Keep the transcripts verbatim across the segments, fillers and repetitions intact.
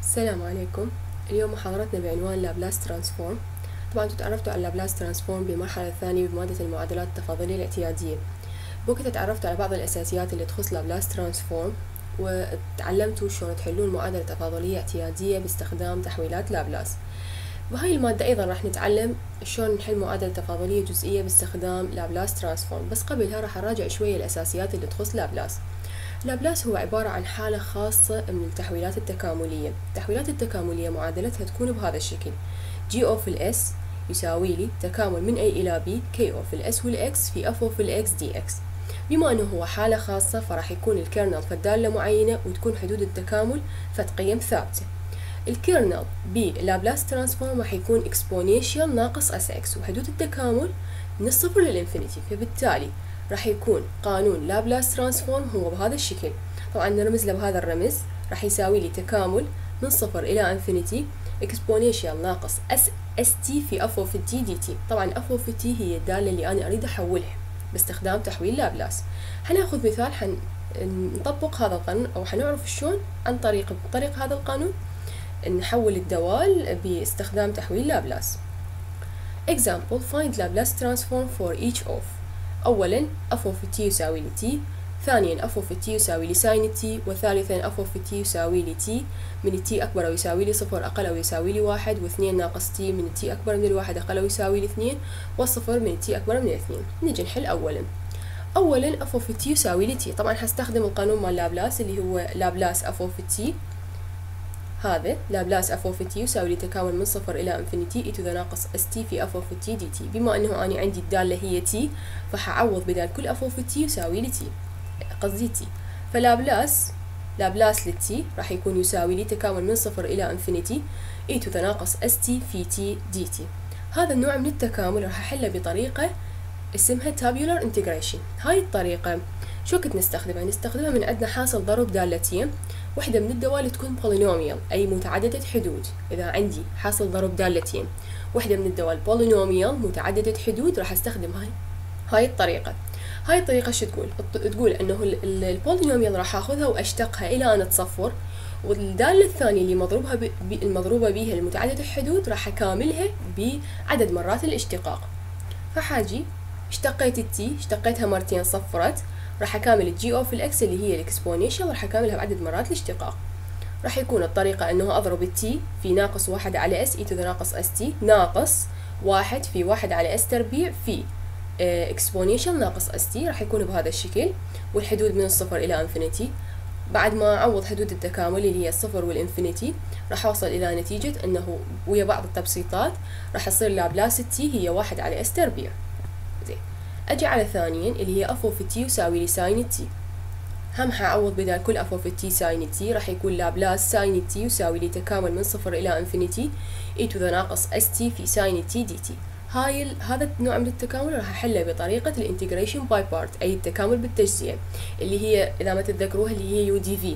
السلام عليكم. اليوم محاضرتنا بعنوان لابلاس ترانسفورم. طبعا انتوا تعرفتوا على لابلاس ترانسفورم بالمرحلة الثانية بمادة المعادلات التفاضلية الاعتيادية. بوقتها تعرفتوا على بعض الأساسيات اللي تخص لابلاس ترانسفورم، وتعلمتوا شلون تحلون معادلة تفاضلية اعتيادية باستخدام تحويلات لابلاس. بهاي المادة أيضا راح نتعلم شلون نحل معادلة تفاضلية جزئية باستخدام لابلاس ترانسفورم، بس قبلها راح نراجع شوية الأساسيات اللي تخص لابلاس. لابلاس هو عبارة عن حالة خاصة من التحويلات التكاملية. التحويلات التكاملية معادلتها تكون بهذا الشكل: جي او في الاس يساوي لي تكامل من اي الى بي كي او في الاس والاكس في اف او في الاكس دي اكس. بما انه هو حالة خاصة فراح يكون الكيرنل فد دالة معينة وتكون حدود التكامل فد قيم ثابتة. الكيرنل بلابلاس ترانسفورم راح يكون اكسبونينشال ناقص اس اكس، وحدود التكامل من الصفر للانفينيتي، فبالتالي راح يكون قانون لابلاس ترانسفورم هو بهذا الشكل. طبعا نرمز له بهذا الرمز، راح يساوي لي تكامل من صفر الى انفينيتي اكسبونينشال ناقص اس اس تي في اف اوف تي دي تي. طبعا اف اوف تي هي الداله اللي انا اريد احولها باستخدام تحويل لابلاس. حناخذ مثال حن نطبق هذا القانون، او حنعرف شلون عن طريق طريق هذا القانون نحول الدوال باستخدام تحويل لابلاس. example find Laplace transform for each of. أولاً f of t يساوي لي t، ثانياً f of t يساوي لي sin t، وثالثاً f of t يساوي لي t من t أكبر أو يساوي لي صفر أقل أو يساوي لي واحد، واثنين ناقص t من t أكبر من الواحد أقل أو يساوي لي اثنين، والصفر من t أكبر من الاثنين. نيجي نحل أولاً. أولاً f of t يساوي لي t، طبعاً حستخدم القانون مال لابلاس اللي هو لابلاس f of t. هذا لابلاس اف اوف تي يساوي لي تكامل من صفر الى انفينيتي اي تو ذا ناقص اس تي في اف اوف تي دي تي. بما انه اني عندي الداله هي تي فحعوض بدال كل اف اوف تي يساوي لي تي، قصدي تي، فلابلاس لابلاس للتي راح يكون يساوي لي تكامل من صفر الى انفينيتي اي تو ذا ناقص اس تي في تي دي تي. هذا النوع من التكامل راح احله بطريقه اسمها تابيولار انتجريشن. هاي الطريقه شو كنت نستخدمها؟ نستخدمها من عندنا حاصل ضرب دالتين، واحدة من الدوال تكون بولينوميال أي متعددة حدود. إذا عندي حاصل ضرب دالتين واحدة من الدوال بولينوميال متعددة حدود راح استخدم هاي هاي الطريقة. هاي الطريقة شو تقول؟ تقول إنه البولينوميال راح أخذها وأشتقها إلى أن تصفر، والدالة الثانية اللي مضروبها ب... المضروبة بها المتعددة الحدود راح أكاملها بعدد مرات الاشتقاق. فحاجي اشتقيت التي، اشتقيتها مرتين صفرت، راح اكامل الجي او في الاكس اللي هي الاكسبونينشال راح اكاملها بعدد مرات الاشتقاق. راح يكون الطريقة انه اضرب التي في ناقص واحد على اس اي تو ذا ناقص اس تي ناقص واحد في واحد على اس تربيع في اكسبونينشال ناقص اس تي، راح يكون بهذا الشكل، والحدود من الصفر الى انفينيتي. بعد ما اعوض حدود التكامل اللي هي الصفر والانفينيتي راح اوصل الى نتيجة انه ويا بعض التبسيطات راح يصير لابلاس التي هي واحد على اس تربيع. زين، اجي على ثانيا اللي هي اف اوف تي يساوي لي ساين تي. هم حاعوض بدال كل اف اوف تي ساين تي راح يكون لابلاس ساين تي يساوي لي تكامل من صفر الى انفينيتي اي تو ذا ناقص اس تي في ساين تي دي تي. هاي هذا النوع من التكامل راح احله بطريقه الانتجريشن باي بارت، اي التكامل بالتجزئه، اللي هي اذا ما تتذكروها اللي هي يو دي في،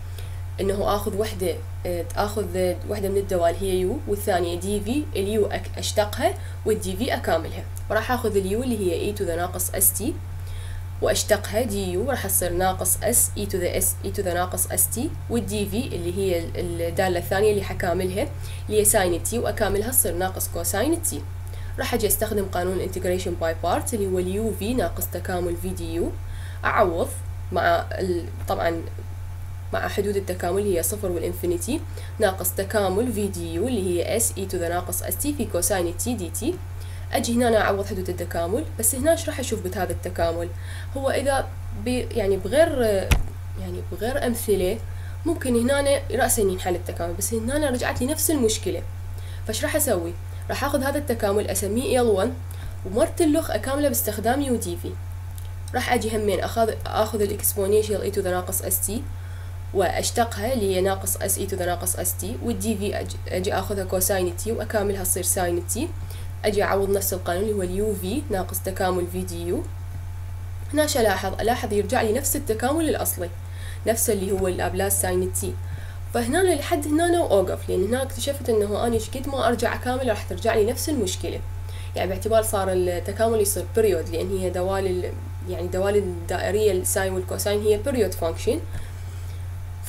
انه اخذ وحده اخذ وحده من الدوال هي يو والثانيه دي في، اليو اشتقها والدي في اكاملها، وراح اخذ اليو اللي هي اي تو ذا ناقص اس تي واشتقها دي يو راح تصير ناقص اس اي تو ذا اس اي تو ذا ناقص اس تي، والدي في اللي هي الداله الثانيه اللي حكاملها اللي هي ساين تي واكاملها تصير ناقص كوساين تي. راح اجي استخدم قانون الانتجريشن باي بارت اللي هو اليو في ناقص تكامل في دي يو، اعوض مع طبعا مع حدود التكامل هي صفر والانفينيتي ناقص تكامل في دي يو اللي هي اس اي تو ذا ناقص اس تي في كوساين تي دي تي. اجي هنا اعوض حدود التكامل، بس هنا ايش راح اشوف بهذا التكامل؟ هو اذا بي يعني بغير يعني بغير امثله ممكن هنا راسا ينحل التكامل، بس هنا رجعت لي نفس المشكله. فايش راح اسوي؟ راح اخذ هذا التكامل اسميه ال واحد ومرت اللخ اكامله باستخدام يو دي في. راح اجي همين اخذ اخذ الاكسبونينشال اي تو ذا ناقص اس تي واشتقها اللي هي ناقص اس اي تو ذا ناقص اس تي، والدي في أجي, اجي اخذها كوساين تي واكاملها تصير ساين تي. اجي اعوض نفس القانون اللي هو اليو في ناقص تكامل في دي يو. هنا ايش الاحظ؟ الاحظ يرجع لي نفس التكامل الاصلي، نفس اللي هو لابلاس ساين تي. فهنا لحد هنا واوقف، لان هنا اكتشفت انه اني قد ما ارجع اكامل راح ترجع لي نفس المشكله، يعني باعتبار صار التكامل يصير بريود، لان هي دوال يعني دوال الدائريه الساين والكوساين هي بريود فانكشن.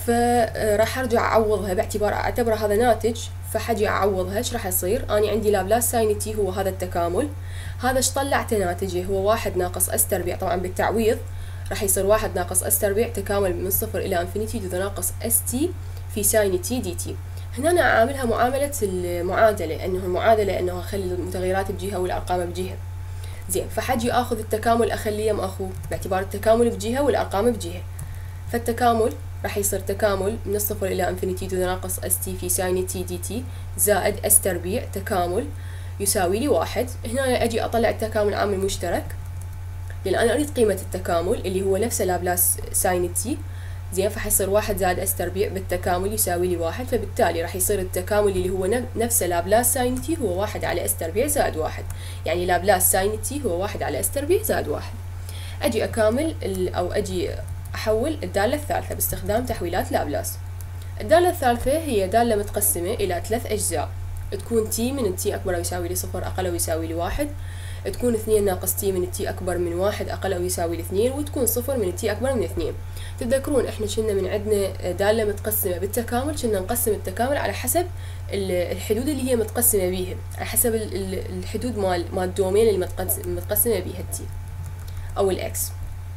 فراح ارجع اعوضها باعتبار اعتبر هذا ناتج، فحجي اعوضها. ايش راح يصير؟ اني عندي لابلاس ساين تي هو هذا التكامل، هذا ايش طلعته ناتجه هو واحد ناقص اس تربيع. طبعا بالتعويض راح يصير واحد ناقص اس تربيع تكامل من صفر الى انفينيتي تو ذا ناقص اس تي في ساين تي دي تي. هنا أنا أعاملها معاملة المعادلة، أنه المعادلة أنه أخلي المتغيرات بجهة والأرقام بجهة. زين، فحجي آخذ التكامل أخليه مأخوذ باعتبار التكامل بجهة والأرقام بجهة. فالتكامل راح يصير تكامل من الصفر إلى انفينيتي تو ذا ناقص اس تي في ساين تي دي تي زائد اس تربيع تكامل يساوي لي واحد. هنا أجي أطلع التكامل عامل مشترك، لأن أنا أريد قيمة التكامل اللي هو نفسه لابلاس ساين تي. زين، فحيصير واحد زائد اس تربيع بالتكامل يساوي لي واحد، فبالتالي راح يصير التكامل اللي هو نفسه لابلاس ساين تي هو واحد على اس تربيع زائد واحد، يعني لابلاس ساين تي هو واحد على اس تربيع زائد واحد. أجي أكامل أو أجي أحول الدالة الثالثة باستخدام تحويلات لابلاس. الدالة الثالثة هي دالة متقسمة إلى ثلاث أجزاء، تكون تي من التي أكبر أو يساوي لي صفر أقل أو يساوي لي واحد، تكون اثنين ناقص تي من التي أكبر من واحد أقل أو يساوي لاثنين، وتكون صفر من التي أكبر من اثنين. تتذكرون إحنا كنا من عندنا دالة متقسمة بالتكامل كنا نقسم التكامل على حسب الحدود اللي هي متقسمة بيها، على حسب الحدود مال مال الدومين اللي متقسمة بيها التي أو الإكس.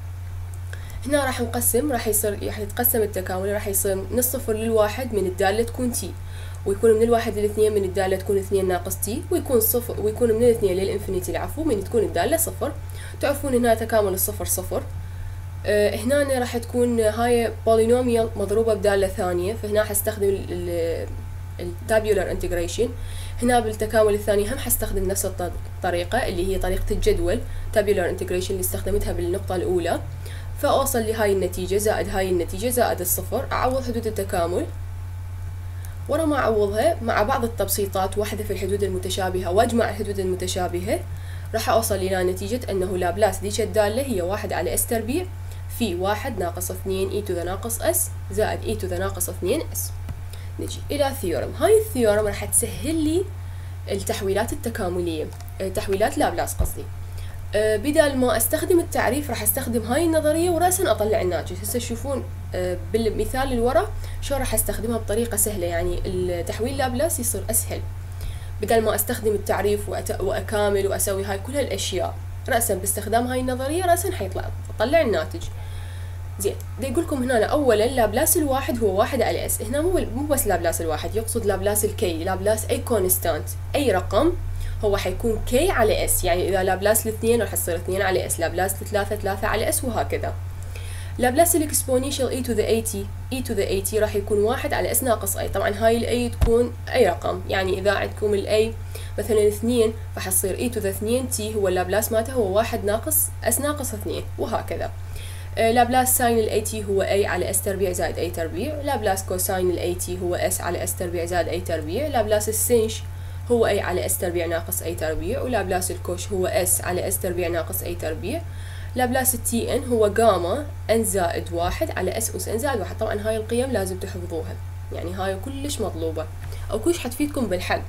هنا راح نقسم، راح يصير راح يتقسم التكامل، راح يصير من الصفر للواحد من الدالة تكون تي، ويكون من الواحد للاثنين من الدالة تكون اثنين ناقص تي، ويكون صفر ويكون من الاثنين للانفينيتي العفو من تكون الدالة صفر. تعرفون هنا تكامل الصفر صفر. أه هنا راح تكون هاي بولينوميال مضروبة بدالة ثانية، فهنا حستخدم التابيولار انتجريشن. هنا بالتكامل الثاني هم حستخدم نفس الطريقة اللي هي طريقة الجدول تابيولار انتجريشن اللي استخدمتها بالنقطة الأولى، فأوصل لهاي النتيجة زائد هاي النتيجة زائد الصفر. أعوض حدود التكامل، ورا ما أعوضها مع بعض التبسيطات واحدة في الحدود المتشابهة واجمع الحدود المتشابهة، راح أوصل إلى نتيجة أنه لابلاس ديش الدالة هي واحد على اس تربيع في واحد ناقص اثنين اي تو ذا ناقص اس زائد اي تو ذا ناقص اثنين اس. نجي إلى ثيورم. هاي الثيورم راح تسهل لي التحويلات التكاملية، تحويلات لابلاس قصدي. أه بدل ما استخدم التعريف راح استخدم هاي النظرية ورأسا اطلع الناتج. هسه تشوفون أه بالمثال اللي ورا شو راح استخدمها بطريقة سهلة، يعني التحويل لابلاس يصير اسهل بدل ما استخدم التعريف واكامل واسوي هاي كل هالاشياء. رأسا باستخدام هاي النظرية رأسا حيطلع اطلع الناتج. زين، بدي اقول لكم هنا اولا لابلاس الواحد هو واحد على اس. هنا مو مو بس لابلاس الواحد، يقصد لابلاس الكي، لابلاس اي كونستانت اي رقم هو حيكون كي على اس. يعني اذا لابلاس الاثنين راح يصير اثنين على اس، لابلاس الثلاثة ثلاثة على اس، وهكذا. لابلاس الاكسبوننشال اي تو ذا اي تي اي تو ذا اي تي راح يكون واحد على اس ناقص اي. طبعا هاي الاي تكون اي رقم، يعني اذا عندكم الاي مثلا اثنين راح يصير اي تو ذا اثنين تي هو اللابلاس مالته هو واحد ناقص اس ناقص اثنين، وهكذا. آه لابلاس ساين الاي تي هو اي على اس تربيع زائد اي تربيع، لابلاس كوساين الاي تي هو اس على اس تربيع زائد اي تربيع، لابلاس السنش هو اي على اس تربيع ناقص اي تربيع، ولابلاس الكوش هو اس على اس تربيع ناقص اي تربيع. لابلاس التي ان هو جاما ان زائد واحد على اس اس ان زائد واحد. طبعا هاي القيم لازم تحفظوها، يعني هاي كلش مطلوبة او كلش حتفيدكم بالحل.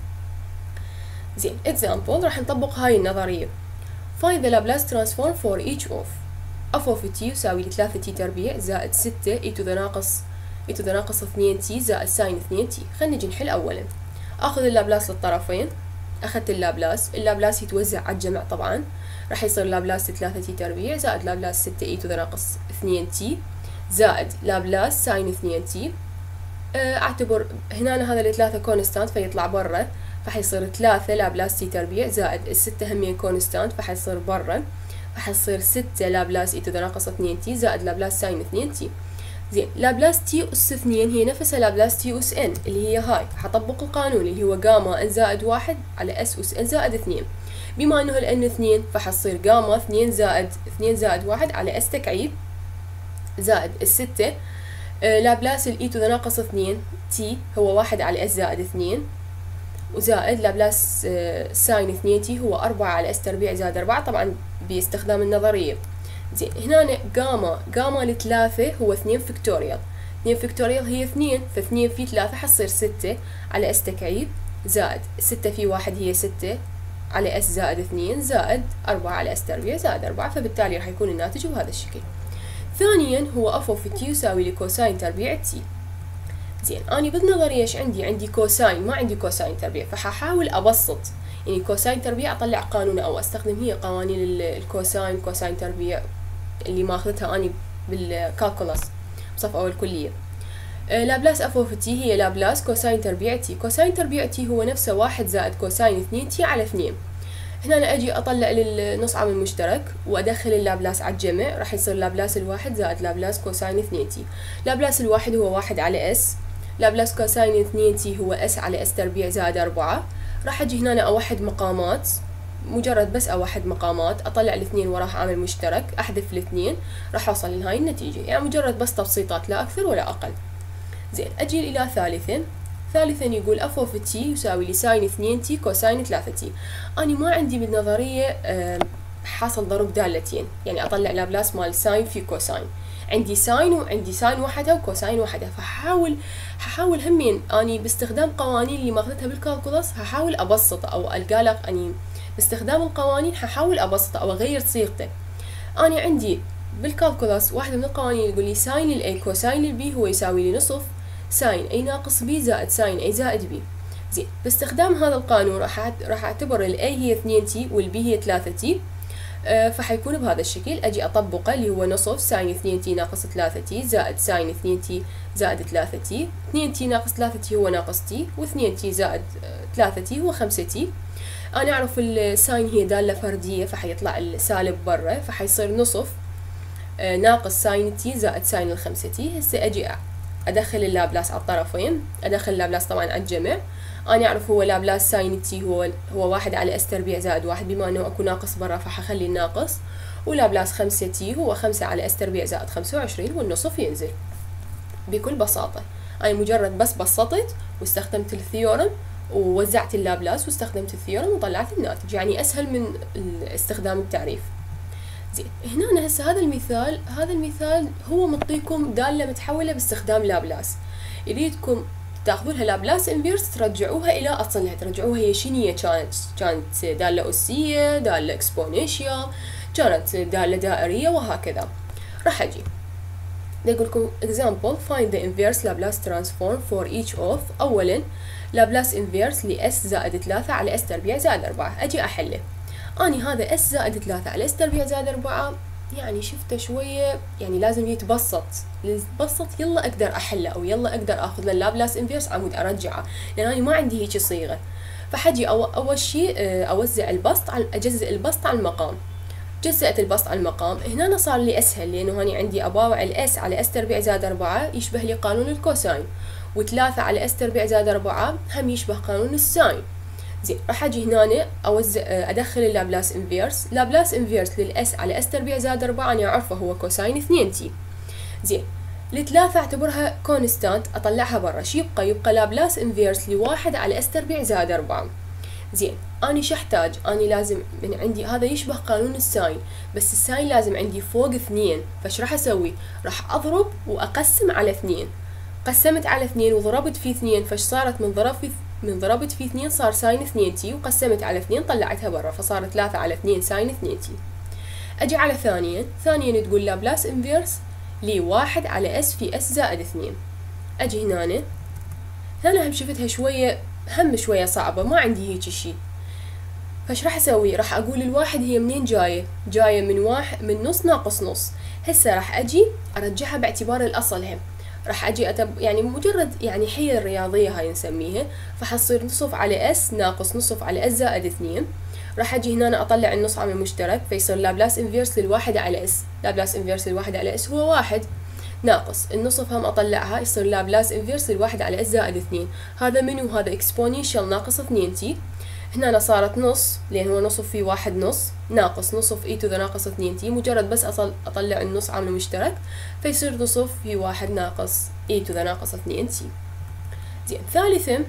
زين، example راح نطبق هاي النظرية. find the Laplace transform for each of f of t يساوي ثلاثة تي تربيع زائد ستة e to the ناقص e to the ناقص اثنين تي زائد ساين اثنين تي. خلينا نجي نحل اولا. اخذ اللابلاس للطرفين، اخذت اللابلاس، اللابلاس يتوزع على الجمع طبعا، راح يصير لابلاس ثلاثة تي تربيع زائد لابلاس ستة e to the ناقص اثنين تي زائد لابلاس ساين اثنين تي. اعتبر هنا هذا الثلاثة كونستانت فيطلع برا، فحيصير ثلاثة لابلاس تي تربيع زائد الستة همين كونستانت فحيصير برا، فحيصير ستة لابلاس اي تو ذا ناقص اثنين تي زائد لابلاس ساين اثنين تي. زين، لابلاس تي اس اثنين هي نفسها لابلاس تي اس ان اللي هي هاي، حطبق القانون اللي هو جاما ان زائد واحد على اس اس ان زائد اثنين. بما انه الان اثنين فحصير جاما اثنين زائد اثنين زائد واحد على اس تكعيب زائد الستة. آه لابلاس الاي تو ذا ناقص اثنين تي هو واحد على اس زائد اثنين، وزائد لابلاس آه ساين اثنين تي هو أربعة على اس تربيع زائد أربعة، طبعا باستخدام النظرية. زين، هنا جاما جاما لثلاثة هو اثنين فيكتوريال، اثنين فيكتوريال هي اثنين، فاثنين في ثلاثة حتصير ستة على اس تكعيب زائد ستة في واحد هي ستة على اس زائد اثنين زائد أربعة على اس تربيع زائد أربعة، فبالتالي راح يكون الناتج بهذا الشكل. ثانيا هو اف اوف تي يساوي لي كوساين تربيع تي. زين أنا بالنظرية ايش عندي؟ عندي كوساين، ما عندي كوساين تربيع، فحاول أبسط يعني كوساين تربيع أطلع قانون أو أستخدم هي قوانين الكوساين كوساين تربيع اللي ماخذتها أني بالكالكولاس بصف أول كلية. لابلاس اف اوف تي هي لابلاس كوساين تربيع تي. كوساين تربيع تي هو نفسه واحد زائد كوساين اثنين تي على اثنين. هنا أنا أجي أطلع للنص عامل مشترك وأدخل اللابلاس على الجمع، راح يصير لابلاس الواحد زائد لابلاس كوساين اثنين تي. لابلاس الواحد هو واحد على اس، لابلاس كوساين اثنين تي هو اس على اس تربيع زائد أربعة. راح أجي هنا أوحد مقامات، مجرد بس أوحد مقامات، أطلع الاثنين وراح عامل مشترك، أحذف الاثنين، راح أوصل لهاي النتيجة. يعني مجرد بس تبسيطات لا أكثر ولا أقل. زين أجي إلى ثالثا. ثالثا يقول اف اوف تي يساوي لي ساين اثنين تي كوساين ثلاثة تي. أنا ما عندي بالنظرية حاصل ضرب دالتين، يعني أطلع لابلاس مال ساين في كوساين. عندي ساين وعندي ساين وحدها وكوساين وحدها، فحاول هحاول همين أني باستخدام قوانين اللي ماخذتها بالكالكولاس هحاول أبسط أو ألقى لك أني باستخدام القوانين هحاول أبسط أو أغير صيغته. أنا عندي بالكالكولاس واحدة من القوانين يقول لي ساين الاي كوساين البي هو يساوي لي نصف ساين اي ناقص بي زائد ساين اي زائد بي. زين باستخدام هذا القانون راح راح اعتبر الاي هي اثنين تي والبي هي ثلاثة تي، أه فحيكون بهذا الشكل. اجي اطبقه اللي هو نصف ساين اثنين تي ناقص ثلاثة تي زائد ساين اثنين تي زائد ثلاثة تي. اثنين تي ناقص ثلاثة تي هو ناقص تي، واثنين تي زائد ثلاثة تي هو خمسة تي. انا اعرف الساين هي دالة فردية فحيطلع السالب برا، فحيصير نصف أه ناقص ساين تي زائد ساين الخمسة تي. هسه اجي ادخل اللابلاس على الطرفين، ادخل اللابلاس طبعا على الجمع. انا اعرف هو لابلاس ساين تي هو هو واحد على اس تربيع زائد واحد، بما انه اكو ناقص برا فحخلي الناقص، ولابلاس خمسة تي هو خمسة على اس تربيع زائد خمسة وعشرين والنصف ينزل بكل بساطة. انا مجرد بس بسطت واستخدمت الثيورم ووزعت اللابلاس واستخدمت الثيورم وطلعت الناتج، يعني اسهل من استخدام التعريف. زين هنا هسه هذا المثال هذا المثال هو مطيكم دالة متحولة باستخدام لابلاس، يريدكم تاخذوا لها لابلاس انفيرس ترجعوها الى اصلها، ترجعوها هي شنو هي كانت كانت دالة أسية، دالة اكسبوننشال، كانت دالة دائرية وهكذا. راح اجي يقول لكم example find the inverse Laplace transform for each of. اولا لابلاس انفيرس ل s زائد ثلاثة على s تربيع زائد أربعة. اجي احله. اني هذا s زائد ثلاثة على s تربيع زائد أربعة يعني شفته شوية يعني لازم يتبسط، يتبسط يلا اقدر احله او يلا اقدر اخذ له لابلاس انفيرس عمود ارجعه، لان انا ما عندي هيك صيغة. فحجي أو اول شيء اوزع البسط على اجزء البسط على المقام. جزأت البسط على المقام، هنا صار لي اسهل لانه هاني عندي اباوع الاس على اس تربيع زائد أربعة يشبه لي قانون الكوساين، وثلاثة على اس تربيع زائد أربعة هم يشبه قانون الساين. زين راح اجي هنا اوزع ادخل اللابلاس انفيرس. لابلاس انفيرس للاس على اس تربيع زائد أربعة انا اعرفه هو كوساين اثنين تي. زين الثلاثة اعتبرها كونستانت اطلعها برا، شو يبقى؟ يبقى لابلاس انفيرس لواحد على اس تربيع زائد أربعة. زين اني شو احتاج؟ اني لازم من عندي هذا يشبه قانون الساين، بس الساين لازم عندي فوق اثنين، فايش راح اسوي؟ راح اضرب واقسم على اثنين. قسمت على اثنين وضربت في اثنين، فايش صارت؟ من ضرب في من ضربت في اثنين صار ساين اثنين تي، وقسمت على اثنين طلعتها برا فصار ثلاثة على اثنين ساين اثنين تي. اجي على ثانيا. ثانيا تقول لابلاس انفيرس لي واحد على اس في اس زائد اثنين. اجي هنا هنا هم شفتها شوية هم شوية صعبة، ما عندي هيك شي. فايش راح اسوي؟ راح اقول الواحد هي منين جاية؟ جاية من واحد من نص ناقص نص. هسه راح اجي ارجعها باعتبار الاصل هم. راح اجي أتب يعني مجرد يعني حيل رياضية هاي نسميها، فحصير نصف على اس ناقص نصف على اس زائد اثنين. راح اجي هنا اطلع النص عامل مشترك فيصير لابلاس انفيرس للواحد على اس. لابلاس انفيرس للواحد على اس هو واحد، ناقص النصف هم اطلعها يصير لابلاس انفيرس للواحد على اس زائد اثنين. هذا منو؟ هذا اكسبوننشال ناقص اثنين تي. هنا صارت نص لان هو نصف في واحد نص، ناقص نصف اي تو ذا ناقص اثنين تي. مجرد بس أصل اطلع النص عامل مشترك فيصير نصف في واحد ناقص اي تو ذا ناقص اثنين تي. زين ثالثا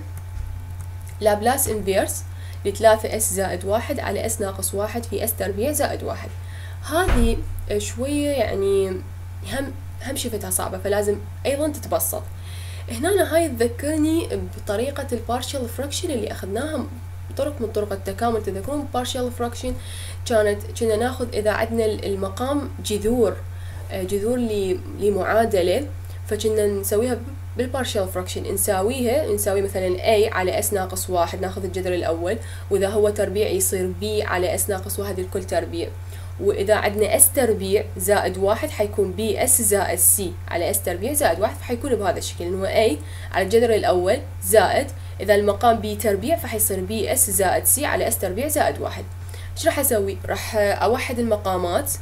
لابلاس انفيرس لثلاثة اس زائد واحد على اس ناقص واحد في اس تربيع زائد واحد. هذه شوية يعني هم هم شفتها صعبة فلازم ايضا تتبسط. هنا هاي تذكرني بطريقة البارشل فراكشن اللي اخذناها طرق من طرق التكامل. تذكرون partial fraction كانت كنا ناخذ اذا عندنا المقام جذور جذور لمعادلة، فكنا نسويها بالبارشال فراكشن، نساويها نساوي مثلا A على S ناقص واحد، ناخذ الجذر الأول، وإذا هو تربيع يصير B على S ناقص واحد الكل تربيع، وإذا عندنا S تربيع زائد واحد حيكون B S زائد C على S تربيع زائد واحد، فحيكون بهذا الشكل، إنه A على الجذر الأول زائد إذا المقام B تربيع فحيصير B S زائد C على S تربيع زائد واحد. إيش راح أسوي؟ راح أوحد المقامات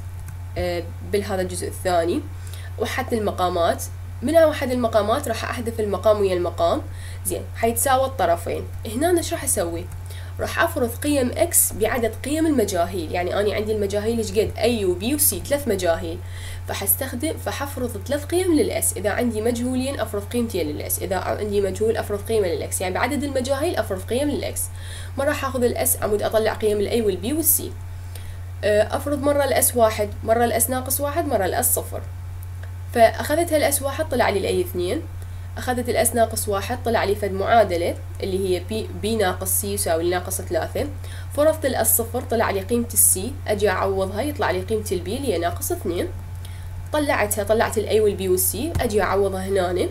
بهذا الجزء الثاني، وحدت المقامات، من أوحد المقامات راح أحذف المقام ويا المقام، زين حيتساوى الطرفين. هنا إيش راح أسوي؟ راح أفرض قيم x بعدد قيم المجاهيل، يعني أنا عندي المجاهيل إيش قد؟ A و B و C، ثلاث مجاهيل، فحستخدم فحفرض ثلاث قيم للS. إذا عندي مجهولين أفرض قيمتين للS، إذا عندي مجهول أفرض قيمة للX، يعني بعدد المجاهيل أفرض قيم للX. مرة حاخذ الS عمود أطلع قيم الA والB والC، أفرض مرة الS واحد، مرة الS ناقص واحد، مرة الS صفر. فأخذت الS واحد طلع لي الA اثنين، أخذت الS ناقص واحد طلع لي فد معادلة اللي هي B, B ناقص C يساوي ناقص ثلاثة، فرضت الS صفر طلع لي قيمة الC، أجي أعوضها يطلع لي قيمة الB اللي هي ناقص اثنين، طلعتها طلعت الA والB والC، أجي أعوضها هنا،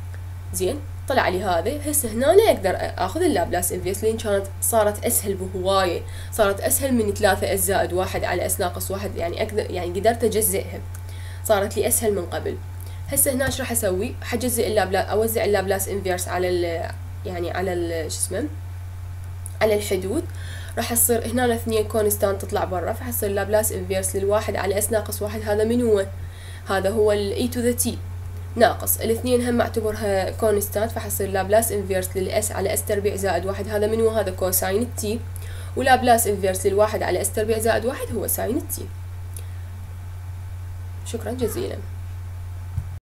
زين طلع لي هذا. هسه هنا أقدر أخذ اللابلاس انفيرس لين كانت صارت أسهل بهواية، صارت أسهل من ثلاثة S زائد واحد على S ناقص واحد، يعني أقدر يعني قدرت أجزئها، صارت لي أسهل من قبل. هسه هنا ايش راح اسوي؟ حجزء اللابلاس، اوزع اللابلاس انفيرس على ال يعني على ال شو اسمه على الحدود، راح يصير هنا اثنين كونستانت تطلع برا، فحصير اللابلاس انفيرس للواحد على اس ناقص واحد، هذا من هو؟ هذا هو ال e to the t ناقص الاثنين هم اعتبرها كونستانت، فحصير لابلاس انفيرس للاس على اس تربيع زائد واحد، هذا من هو؟ هذا كوساين التي، ولابلاس انفيرس للواحد على اس تربيع زائد واحد هو ساين التي. شكرا جزيلا.